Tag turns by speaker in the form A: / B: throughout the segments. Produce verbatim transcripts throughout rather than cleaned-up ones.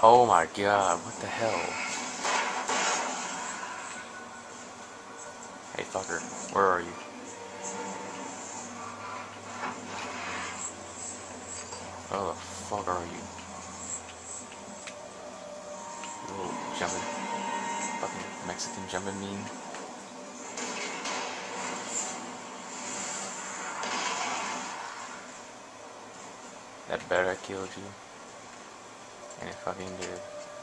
A: Oh my god, what the hell? Hey fucker, where are you? Where the fuck are you? You little jumping, fucking Mexican jumping meme. That better I killed you. And it fucking did.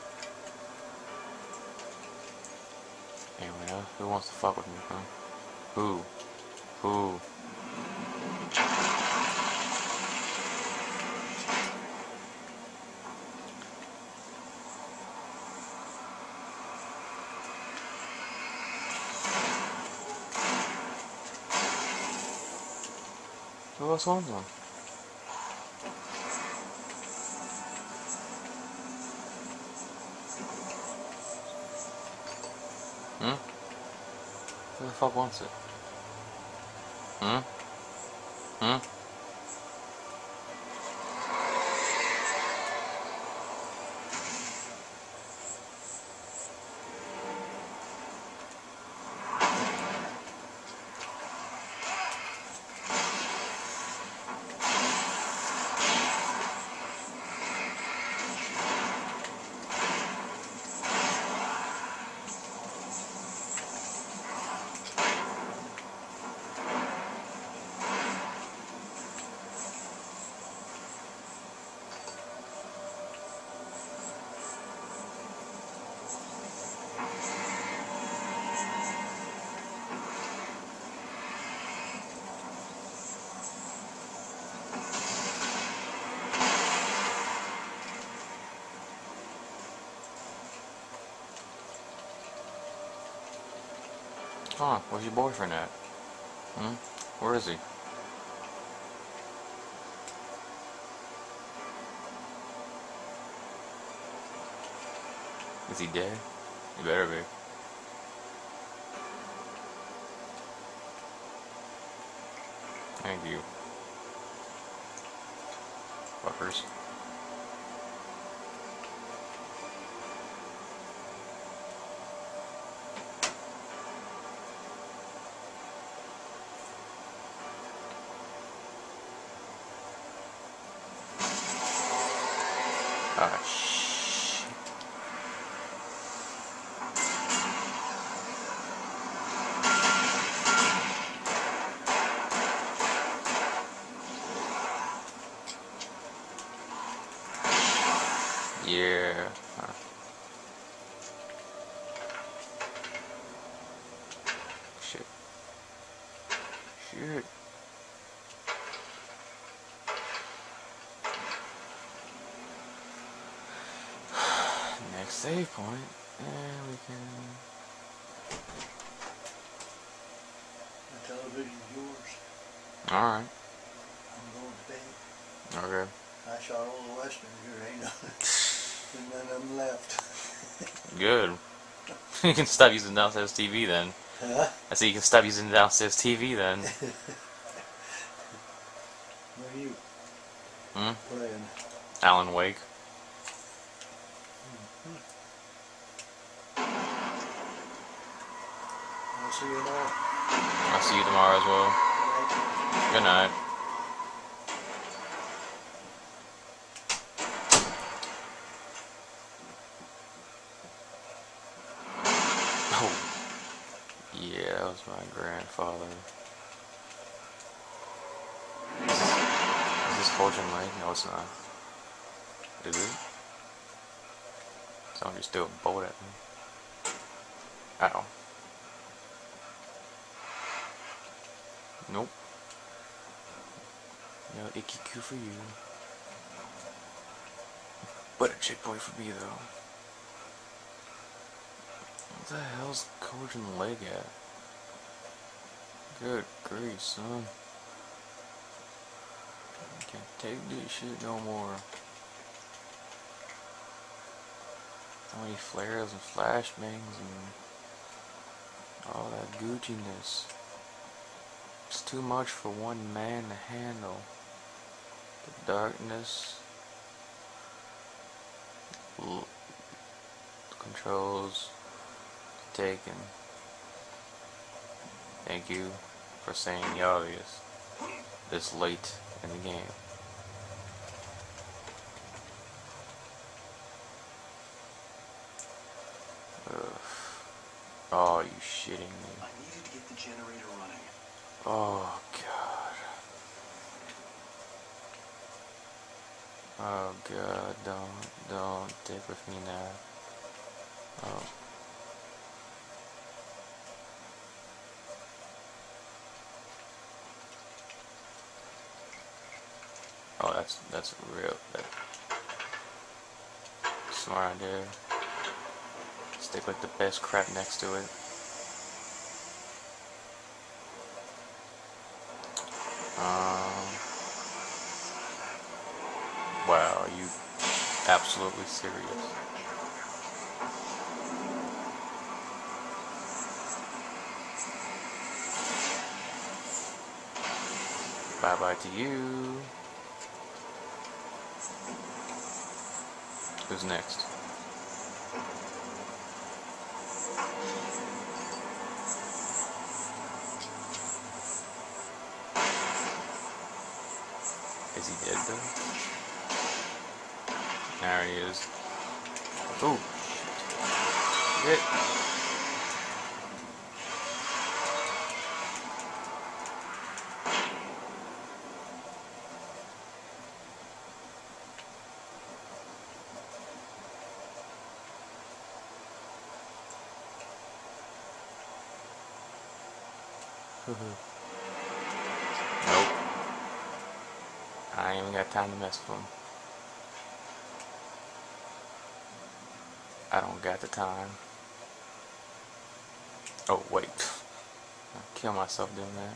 A: Anyway, uh, who wants to fuck with me, huh? Who? Who? Who else wants them? Hmm? Who the fuck wants it? Hmm? Hmm? Huh, where's your boyfriend at? Hmm? Where is he? Is he dead? He better be. Thank you. Fuckers. Ah, shit. Yeah. Huh. Shit. Shit. Next save point, and we can.
B: The television's yours.
A: Alright.
B: I'm going to bed.
A: Okay.
B: I shot all the westerns. There ain't none, there's none of them left.
A: Good. You can stop using downstairs T V then.
B: Huh?
A: I said you can stop using downstairs T V then.
B: Where are you
A: Hmm?
B: playing?
A: Alan Wake.
B: I'll see you tomorrow.
A: I'll see you tomorrow as well. Good night. Oh. Yeah, that was my grandfather. Is this Cauldron Lake? No, it's not. Is it? Somebody just threw a bolt at me. Uh-oh. Nope. No icky Q for you. But a checkpoint for me, though. What the hell's Cauldron Lake at? Good grief, son. I can't take this shit no more. How many flares and flashbangs and all that Gucci-ness. It's too much for one man to handle. The darkness, controls taken. Thank you for saying the obvious this late in the game. Ugh. Oh, you shitting me.
C: I needed to get the generator running.
A: Oh, God. Oh, God, don't, don't dick with me now. Oh. Oh, that's, that's real, that smart idea. Stick like the best crap next to it. Um, wow, are you absolutely serious? Bye bye to you. Who's next? Is he dead though? There he is. Oh, shit. Nope. I ain't even got time to mess with him. I don't got the time. Oh, wait. I'll kill myself doing that.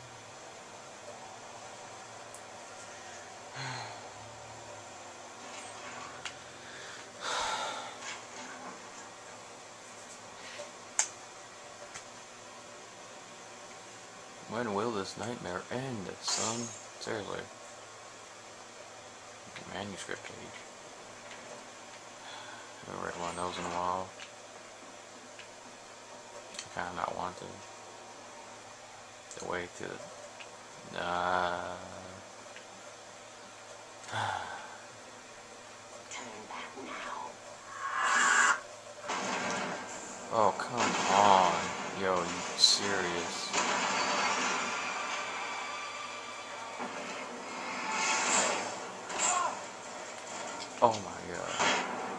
A: When will this nightmare end, son? Seriously. Manuscript page. Never read one of those in a while. I kinda not want to. The way to... Uh...
C: Turn back now.
A: Oh, come on. Yo, you serious? Oh my god.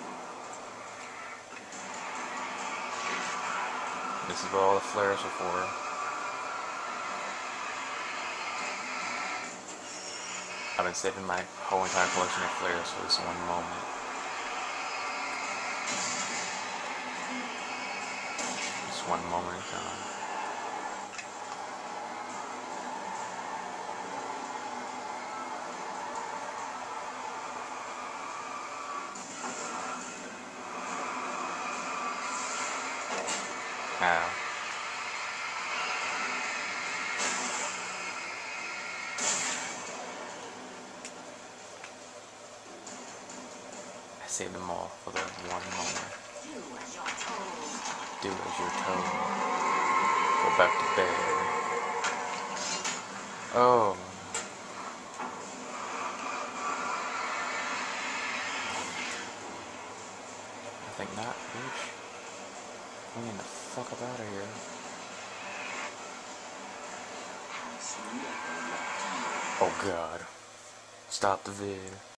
A: This is what all the flares are for. I've been saving my whole entire collection of flares for this one moment. Just one moment in time. Ow. I saved them all for the one moment.
C: Do as you're told.
A: Do as you're told. Go back to bed. Oh. I think not, bitch. I'm getting the fuck up out of here. Oh god. Stop the vid.